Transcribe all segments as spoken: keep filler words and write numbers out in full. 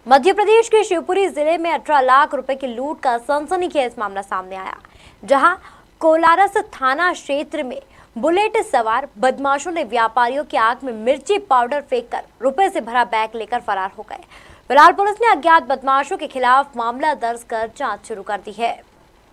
मध्य प्रदेश के शिवपुरी जिले में अठारह लाख रुपए की लूट का सनसनीखेज मामला सामने आया, जहां कोलारस थाना क्षेत्र में बुलेट सवार बदमाशों ने व्यापारियों की आंख में मिर्ची पाउडर फेंककर रुपए से भरा बैग लेकर फरार हो गए। फिलहाल पुलिस ने अज्ञात बदमाशों के खिलाफ मामला दर्ज कर जांच शुरू कर दी है।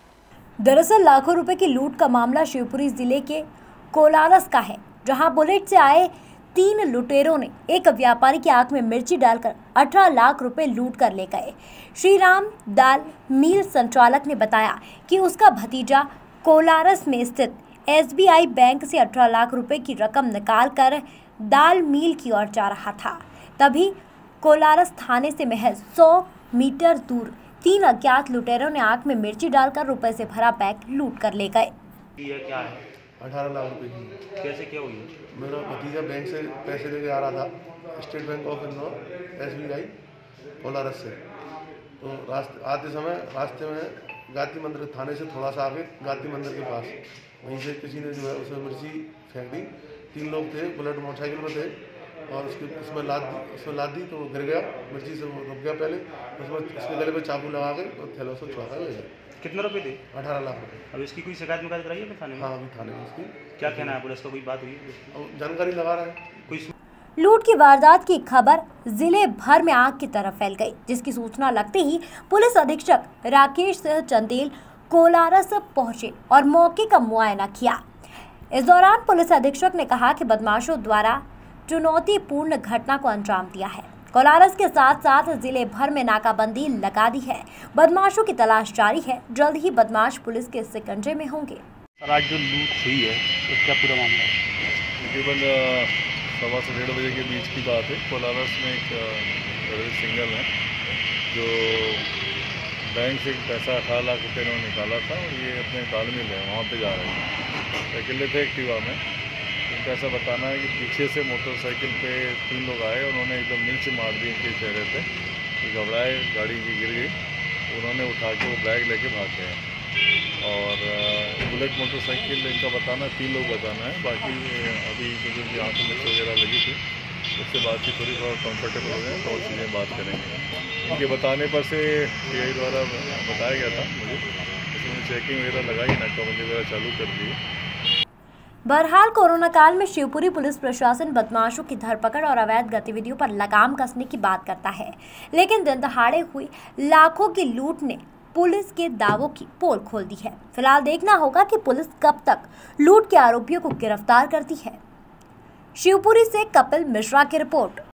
दरअसल लाखों रुपए की लूट का मामला शिवपुरी जिले के कोलारस का है, जहां बुलेट से आए तीन लुटेरों ने एक व्यापारी की आंख में मिर्ची डालकर अठारह लाख रुपए लूट कर ले गए। श्री राम दाल मील संचालक ने बताया कि उसका भतीजा कोलारस में स्थित एस बी आई बैंक से अठारह लाख रुपए की रकम निकालकर दाल मील की ओर जा रहा था। तभी कोलारस थाने से महज सौ मीटर दूर तीन अज्ञात लुटेरों ने आंख में मिर्ची डालकर रुपए से भरा बैग लूट कर ले गए। ये क्या है? अठारह लाख रुपए की। कैसे क्या हुई? मेरा भतीजा बैंक से पैसे लेके आ रहा था, State Bank of Indore S B I Kolaras से। तो रास्ते आते समय रास्ते में गायत्री मंदिर थाने से थोड़ा सा आगे गायत्री मंदिर के पास वहीं से किसी ने जो है उसमें मिर्ची फेंक दी। तीन लोग थे, बुलेट मोटरसाइकिल में थे और उसके उसमें लाद दी उसमें लाद दी तो वो गिर गया, मिर्ची से वो रुक गया। पहले उसमें उसके गले पे चाकू लगा के और थैलों से छुड़ा कर ले गए। कितने रुपए थे? अठारह लाख रुपए। अब इसकी कोई शिकायत मिकायत कराई है थाने में? हाँ, अभी थाने में इसकी क्या कहना है पुलिस का? कोई बात हुई है? जानकारी लगा रहा है। कोई लूट की वारदात की खबर जिले भर में आग की तरफ फैल गई, जिसकी सूचना लगते ही पुलिस अधीक्षक राकेश सिंह चंदेल कोलारस पहुंचे और मौके का मुआयना किया। इस दौरान पुलिस अधीक्षक ने कहा कि बदमाशों द्वारा चुनौतीपूर्ण घटना को अंजाम दिया है। कोलारस के साथ साथ जिले भर में नाकाबंदी लगा दी है। बदमाशों की तलाश जारी है, जल्द ही बदमाश पुलिस के शिकंजे में होंगे। आज जो लूट हुई है तो क्या पूरा मामला है? तकरीबन सवा से डेढ़ बजे के बीच की बात है। कोलारस में एक सिंगल है जो बैंक से पैसा अठारह लाख रुपये इन्होंने निकाला था और ये अपने तालमेल है वहाँ पे जा रहे हैं। अकेले थे एक्टिवा में। इनका ऐसा बताना है कि पीछे से मोटरसाइकिल पे तीन लोग आए, उन्होंने एकदम मिर्च मार दी इनके चेहरे पे। तो घबराए, गाड़ी की गिर गई। उन्होंने उठा के वो बैग लेके भाग गए और बुलेट मोटरसाइकिल इनका बताना तीन लोग बताना है। बाकी अभी क्योंकि आँख में मिर्च वगैरह लगी थी उससे बातचीत थोड़ी थोड़ा कंफर्टेबल हो गए तो और चीज़ें बात करेंगे। इनके बताने पर से टी आई द्वारा बताया गया था मुझे, इसमें चेकिंग वगैरह लगाई, नाकाबंदी वगैरह चालू कर दी। बहरहाल कोरोना काल में शिवपुरी पुलिस प्रशासन बदमाशों की धरपकड़ और अवैध गतिविधियों पर लगाम कसने की बात करता है, लेकिन दिन दहाड़े हुई लाखों की लूट ने पुलिस के दावों की पोल खोल दी है। फिलहाल देखना होगा कि पुलिस कब तक लूट के आरोपियों को गिरफ्तार करती है। शिवपुरी से कपिल मिश्रा की रिपोर्ट।